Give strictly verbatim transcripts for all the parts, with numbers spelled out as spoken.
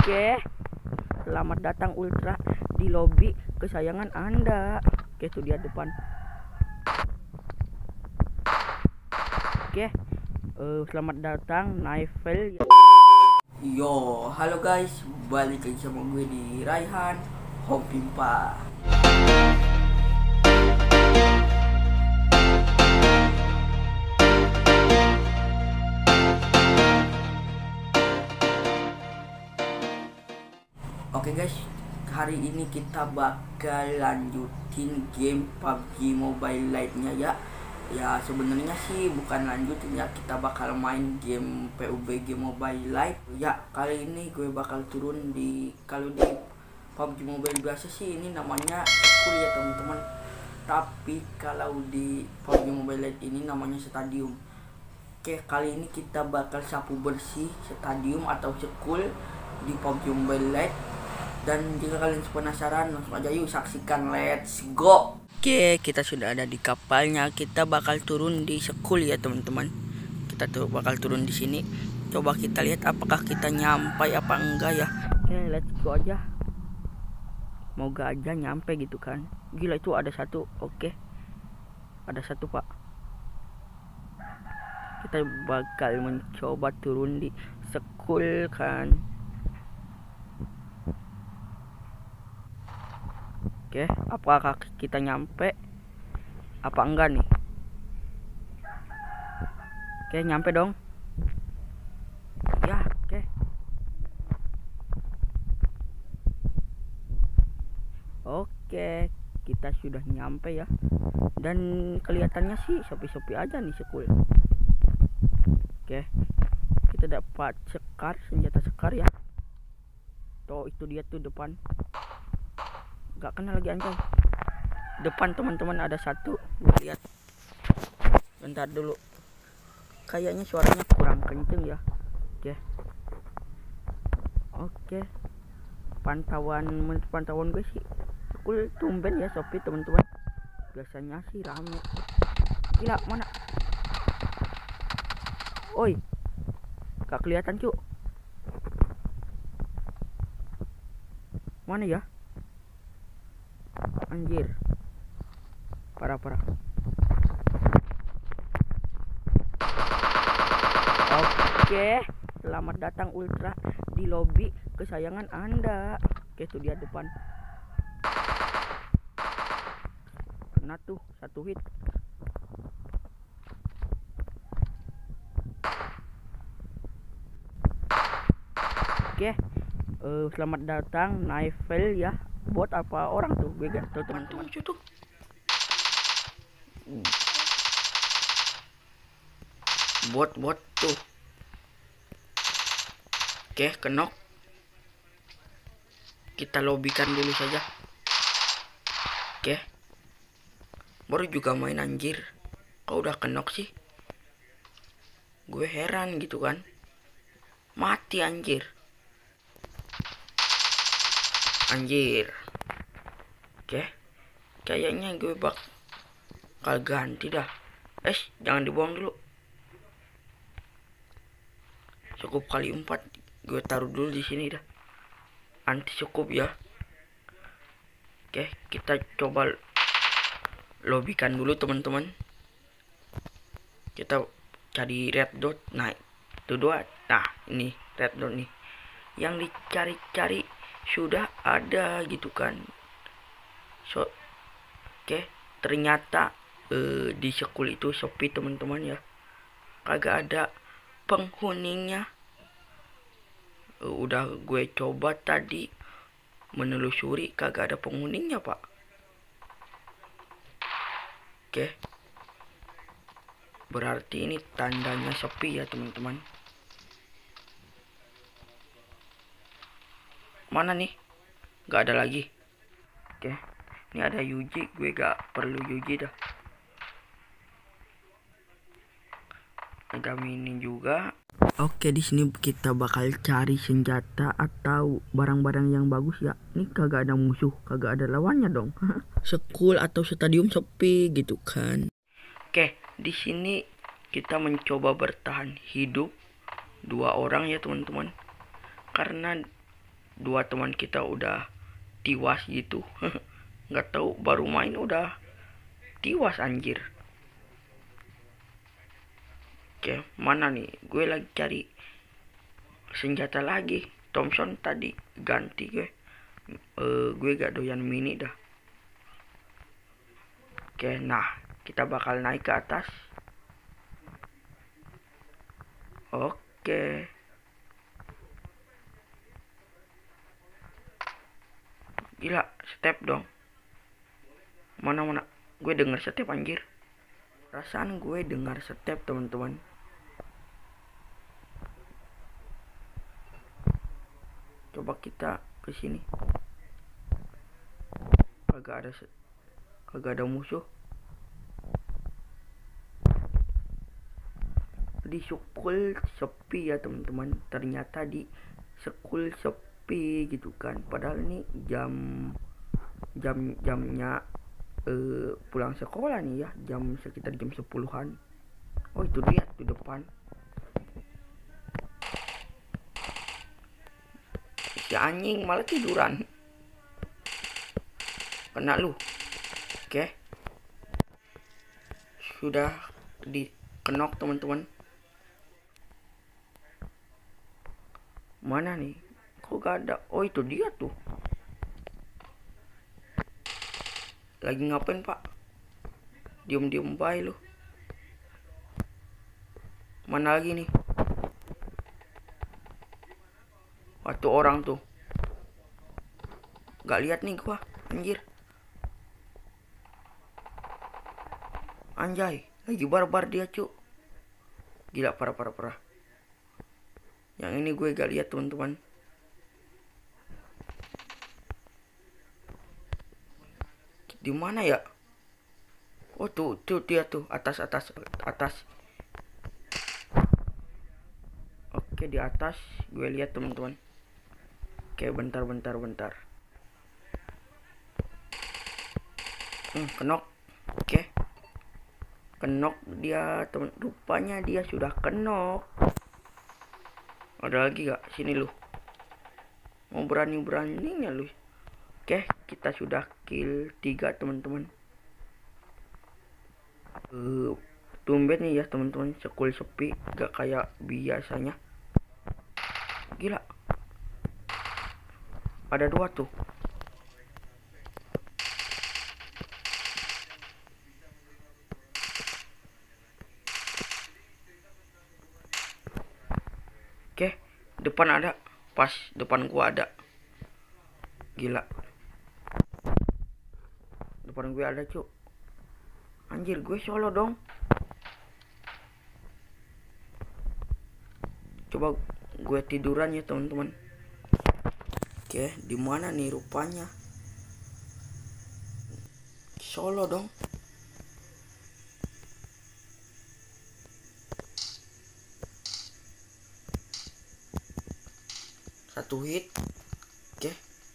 Oke, selamat datang Ultra di lobby kesayangan Anda. Oke, itu dia depan. Oke, uh, selamat datang Naifel. Yo, halo guys, balik lagi sama gue di Raihan Home Pimpa. Oke guys, hari ini kita bakal lanjutin game P U B G Mobile Lite-nya ya. Ya sebenarnya sih bukan lanjutin ya, kita bakal main game P U B G Mobile Lite. Ya kali ini gue bakal turun di, kalau di P U B G Mobile biasa sih ini namanya school ya teman-teman. Tapi kalau di P U B G Mobile Lite ini namanya stadium. Oke, kali ini kita bakal sapu bersih stadium atau school di P U B G Mobile Lite. Dan jika kalian penasaran, langsung aja yuk saksikan, let's go. Oke, kita sudah ada di kapalnya. Kita bakal turun di school ya teman-teman. Kita tuh bakal turun di sini. Coba kita lihat apakah kita nyampe apa enggak ya. Oke, let's go aja. Moga aja nyampe gitu kan. Gila, itu ada satu. Oke, ada satu pak. Kita bakal mencoba turun di school kan. Oke, apakah kita nyampe apa enggak nih? Oke, nyampe dong. Ya, oke. Oke, kita sudah nyampe ya. Dan kelihatannya sih sepi-sepi aja nih school. Oke, kita dapat sekar, senjata sekar ya. Tuh, itu dia tuh depan. Gak kena lagi anjay. Depan teman-teman ada satu. Lihat. Bentar dulu. Kayaknya suaranya kurang kenceng ya. Oke. Oke. Pantauan pantauan gue sih school tumben ya sepi teman-teman. Biasanya sih rame. Gila, mana? Oi. Gak kelihatan cu. Mana ya? Anjir, parah-parah. Oke, selamat datang Ultra di lobby kesayangan Anda. Oke, itu dia depan. Kena tuh satu hit. Oke, uh, selamat datang Naifel ya. Bot apa orang tuh, gue gak tahu teman-teman. Hmm. Bot bot tuh. Oke, kenok. Kita lobbykan dulu saja. Oke, baru juga main anjir. Kau udah kenok sih? Gue heran gitu kan. Mati anjir. Anjir. Oke, kayaknya gue bakal ganti dah. Eh, jangan dibuang dulu. Cukup kali empat. Gue taruh dulu di sini dah. Anti cukup ya. Oke, kita coba lobbykan dulu teman-teman. Kita cari red dot. Nah, itu dua. Nah, ini red dot nih. Yang dicari-cari sudah ada gitu kan. So, oke, okay, ternyata uh, di school itu sepi teman-teman ya. Kagak ada penghuninya. Uh, udah gue coba tadi menelusuri, kagak ada penghuninya pak. Oke, okay. Berarti ini tandanya sepi ya teman-teman. Mana nih? Gak ada lagi. Oke, ini ada Yuji. Gue gak perlu Yuji dah. Ada mini juga. Oke, di sini kita bakal cari senjata atau barang-barang yang bagus ya. Ini kagak ada musuh, kagak ada lawannya dong. School atau stadium sepi gitu kan. Oke, di sini kita mencoba bertahan hidup dua orang ya teman-teman. Karena dua teman kita udah tiwas gitu. Nggak tahu baru main udah tiwas anjir. Oke, mana nih? Gue lagi cari senjata lagi. Thompson tadi ganti gue. Uh, gue gak doyan mini dah. Oke, nah kita bakal naik ke atas. Oke. Gila, step dong. Mana mana? Gue dengar step anjir. Perasaan gue dengar step teman-teman. Coba kita ke sini. Kagak ada kagak ada musuh. Di school sepi ya teman-teman. Ternyata di school sepi gitu kan. Padahal ini jam jam jamnya uh, pulang sekolah nih ya. Jam sekitar jam sepuluhan. Oh itu dia di depan. Si anjing malah tiduran. Kena lu. Oke. Sudah dikenok teman-teman. Mana nih? Kok gak ada? Oh itu dia tuh. Lagi ngapain pak? Diem-diem baik lu. Mana lagi nih? Waktu orang tuh. Gak lihat nih gua, anjir. Anjay, lagi barbar dia cu. Gila parah parah parah. Yang ini gue gak lihat teman-teman. Di mana ya? Oh tuh tuh dia tuh atas atas atas. Oke di atas gue lihat teman-teman. Oke bentar bentar bentar. Hmm, kenok. Oke. Kenok dia teman. Rupanya dia sudah kenok. Ada lagi gak? Sini lu. Mau berani-beraninya lu. Oke, kita sudah kill tiga teman-teman. Uh, tumben nih ya teman-teman, sekul sepi, gak kayak biasanya. Gila. Ada dua tuh. Oke, depan ada. Pas depan gua ada. Gila. Depan gue ada cuk. Anjir gue solo dong. Coba gue tiduran ya teman-teman. Oke, di mana nih rupanya? Solo dong. Satu hit. Oke.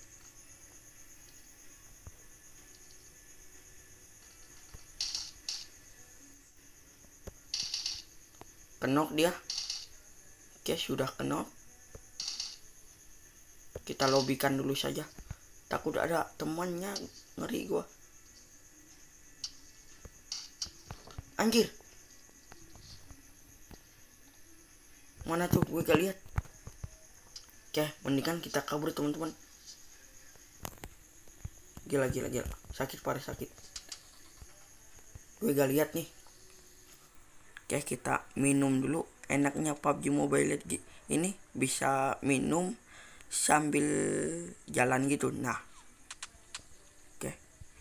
Kenok dia. Oke, sudah kenok. Kita lobikan dulu saja. Takut ada temannya, ngeri gua. Anjir. Mana tuh gue gak lihat. Oke, mendingan kita kabur teman-teman. Gila gila gila. Sakit parah sakit. Gue gak lihat nih. Oke, kita minum dulu. Enaknya P U B G Mobile Legends ini bisa minum sambil jalan gitu. Nah, oke.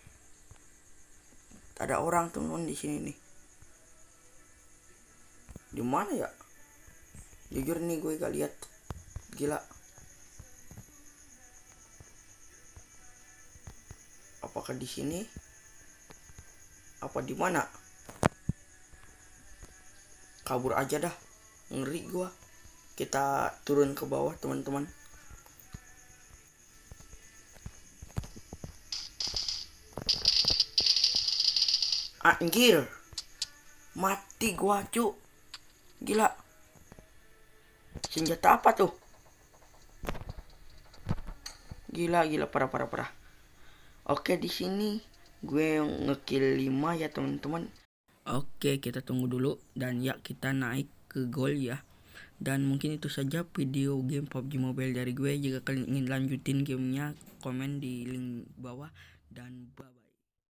Ada orang teman di sini nih. Di mana ya? Jujur nih gue gak lihat. Gila. Apakah di sini? Apa di mana? Kabur aja dah, ngeri gua. Kita turun ke bawah teman-teman. Anjir, mati gua cu. Gila. Senjata apa tuh? Gila gila parah parah parah. Oke, di sini gue ngekill lima ya teman-teman. Oke, kita tunggu dulu dan ya kita naik ke gol ya. Dan mungkin itu saja video game P U B G Mobile dari gue. Jika kalian ingin lanjutin gamenya, komen di link bawah dan bye bye.